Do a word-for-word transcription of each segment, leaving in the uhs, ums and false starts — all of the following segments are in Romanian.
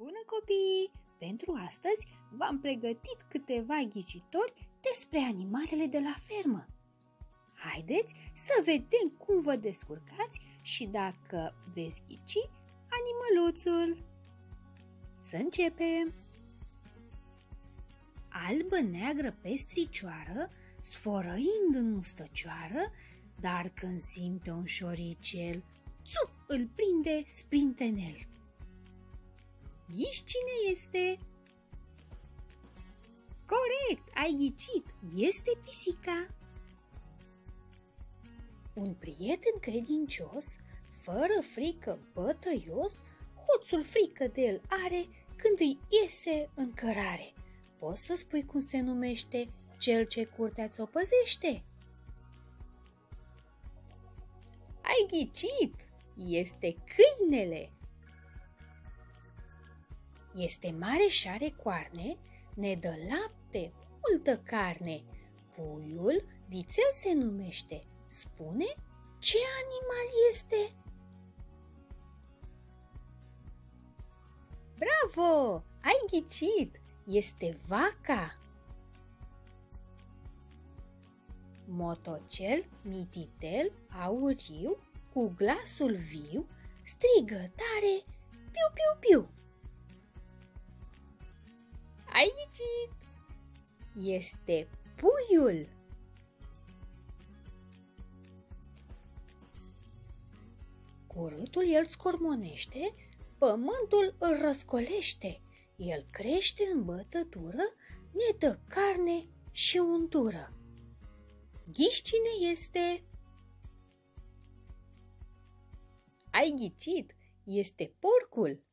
Bună copii! Pentru astăzi v-am pregătit câteva ghicitori despre animalele de la fermă. Haideți să vedem cum vă descurcați și dacă veți ghici animăluțul. Să începem! Albă, neagră, pestricioară, sfărăind în mustăcioară, dar când simte un șoricel, țup, îl prinde sprintenel. Ghiși cine este? Corect, ai ghicit, este pisica. Un prieten credincios, fără frică bătăios, hoțul frică de el are când îi iese în cărare. Poți să spui cum se numește cel ce curtea ți-o păzește? Ai ghicit, este câinele. Este mare și are coarne, ne dă lapte, multă carne. Puiul vițel se numește. Spune ce animal este? Bravo! Ai ghicit! Este vaca! Motocel, mititel, auriu, cu glasul viu, strigă tare, piu, piu, piu! Ai ghicit! Este puiul! Cu râtul el scormonește, pământul îl răscolește, el crește în bătătură, ne dă carne și untură. Ghiși cine este? Ai ghicit, este porcul!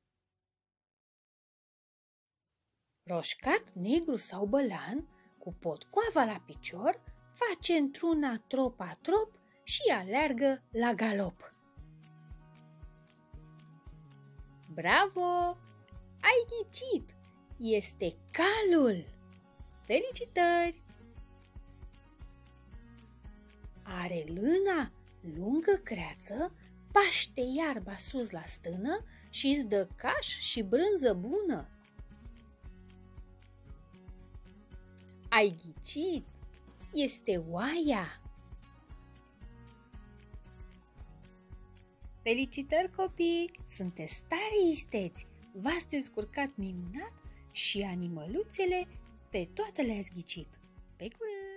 Roșcat, negru sau bălan, cu potcoava la picior, face într-una trop-a-trop și aleargă la galop. Bravo! Ai ghicit! Este calul! Felicitări! Are lâna lungă creață, paște iarba sus la stână și îți dă caș și brânză bună. Ai ghicit! Este oaia! Felicitări copii! Sunteți tare isteți! V-ați descurcat minunat și animăluțele pe toate le-ați ghicit. Pe curând!